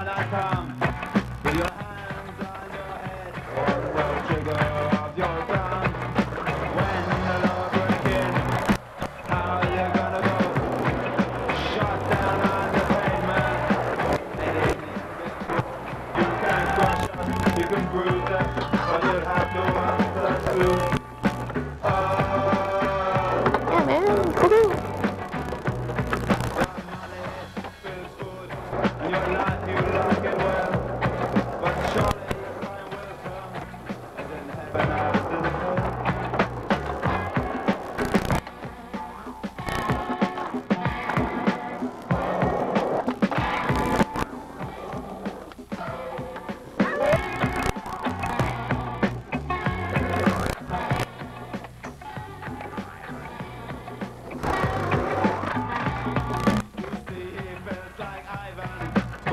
I come. With your hands on your head, on the trigger of your gun. When the law break in, how you gonna go? Shot down on the pavement. You can crush us, you can bruise us, but you'll have to answer to. Yeah, man. Woohoo.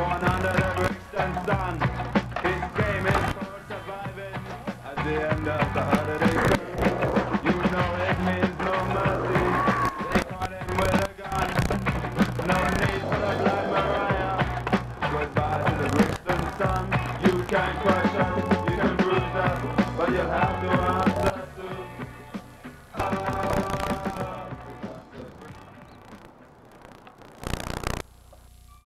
His game is for surviving at the end of